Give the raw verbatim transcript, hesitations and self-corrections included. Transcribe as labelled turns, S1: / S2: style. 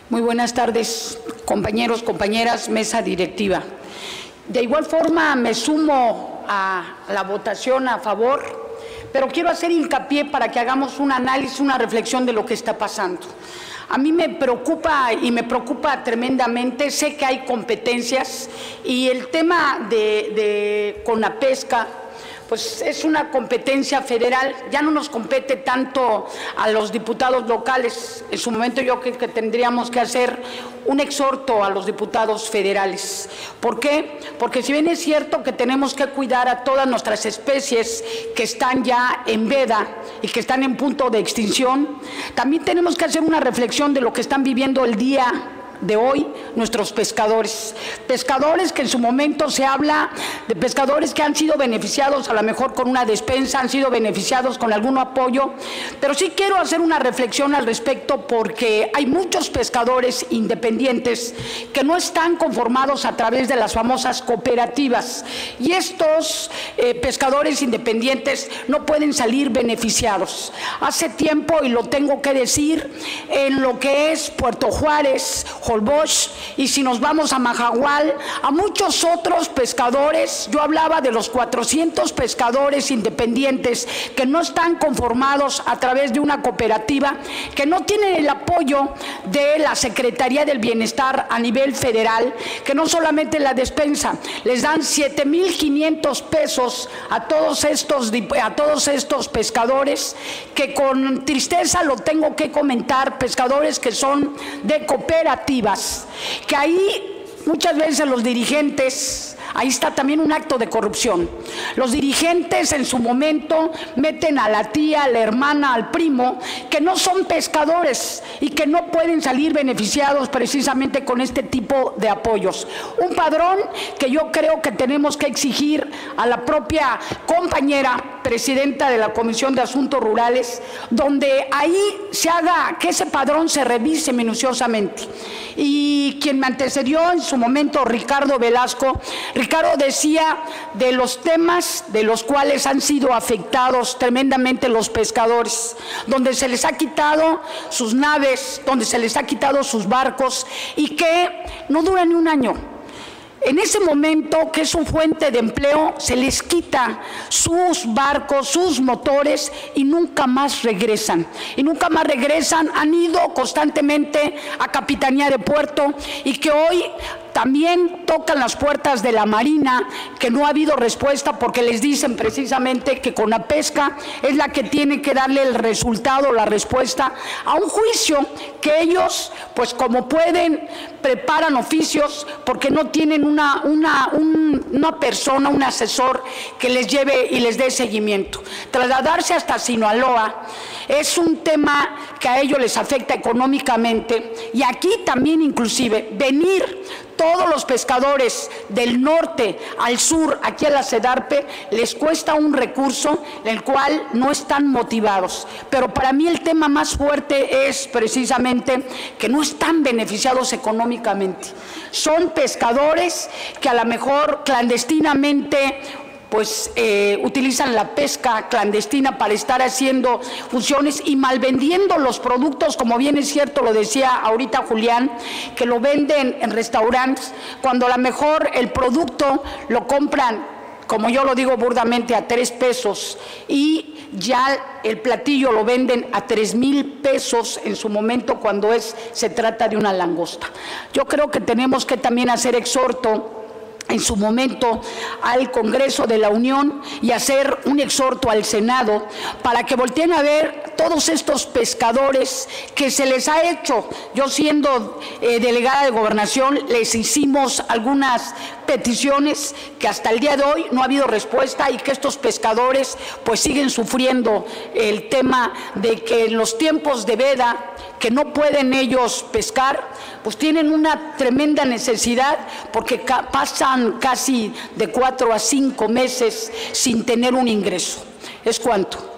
S1: Muy buenas tardes, compañeros, compañeras, mesa directiva. De igual forma me sumo a la votación a favor, pero quiero hacer hincapié para que hagamos un análisis, una reflexión de lo que está pasando. A mí me preocupa y me preocupa tremendamente, sé que hay competencias y el tema de, de Conapesca, pues es una competencia federal, ya no nos compete tanto a los diputados locales. En su momento yo creo que tendríamos que hacer un exhorto a los diputados federales. ¿Por qué? Porque si bien es cierto que tenemos que cuidar a todas nuestras especies que están ya en veda y que están en punto de extinción, también tenemos que hacer una reflexión de lo que están viviendo el día de hoy nuestros pescadores, pescadores que en su momento se habla de pescadores que han sido beneficiados a lo mejor con una despensa, han sido beneficiados con algún apoyo, pero sí quiero hacer una reflexión al respecto porque hay muchos pescadores independientes que no están conformados a través de las famosas cooperativas y estos eh, pescadores independientes no pueden salir beneficiados. Hace tiempo, y lo tengo que decir, en lo que es Puerto Juárez, Holbox, y si nos vamos a Majahual, a muchos otros pescadores, yo hablaba de los cuatrocientos pescadores independientes que no están conformados a través de una cooperativa, que no tienen el apoyo de la Secretaría del Bienestar a nivel federal, que no solamente la despensa, les dan siete mil quinientos pesos a todos estos, a todos estos pescadores, que con tristeza lo tengo que comentar, pescadores que son de cooperativa, que ahí muchas veces los dirigentes, ahí está también un acto de corrupción. Los dirigentes en su momento meten a la tía, a la hermana, al primo, que no son pescadores y que no pueden salir beneficiados precisamente con este tipo de apoyos. Un padrón que yo creo que tenemos que exigir a la propia compañera presidenta de la Comisión de Asuntos Rurales, donde ahí se haga, que ese padrón se revise minuciosamente. Y quien me antecedió en su momento, Ricardo Velasco, Ricardo decía de los temas de los cuales han sido afectados tremendamente los pescadores, donde se les ha quitado sus naves, donde se les ha quitado sus barcos y que no duran ni un año. En ese momento, que es su fuente de empleo, se les quita sus barcos, sus motores y nunca más regresan. Y nunca más regresan, han ido constantemente a Capitanía de Puerto y que hoy también tocan las puertas de la Marina, que no ha habido respuesta porque les dicen precisamente que Conapesca es la que tiene que darle el resultado, la respuesta a un juicio que ellos, pues como pueden, preparan oficios porque no tienen una, una, un, una persona, un asesor que les lleve y les dé seguimiento. Trasladarse hasta Sinaloa es un tema que a ellos les afecta económicamente y aquí también inclusive venir todos los pescadores del norte al sur, aquí a la CEDARPE, les cuesta un recurso el cual no están motivados. Pero para mí el tema más fuerte es precisamente que no están beneficiados económicamente. Son pescadores que a lo mejor clandestinamente pues eh, utilizan la pesca clandestina para estar haciendo funciones y malvendiendo los productos, como bien es cierto, lo decía ahorita Julián, que lo venden en restaurantes, cuando a lo mejor el producto lo compran, como yo lo digo burdamente, a tres pesos y ya el platillo lo venden a tres mil pesos en su momento cuando es, se trata de una langosta. Yo creo que tenemos que también hacer exhorto en su momento al Congreso de la Unión y hacer un exhorto al Senado para que volteen a ver todos estos pescadores que se les ha hecho. Yo siendo eh, delegada de Gobernación les hicimos algunas peticiones que hasta el día de hoy no ha habido respuesta y que estos pescadores pues siguen sufriendo el tema de que en los tiempos de veda que no pueden ellos pescar, pues tienen una tremenda necesidad porque ca pasan casi de cuatro a cinco meses sin tener un ingreso. ¿Es cuánto?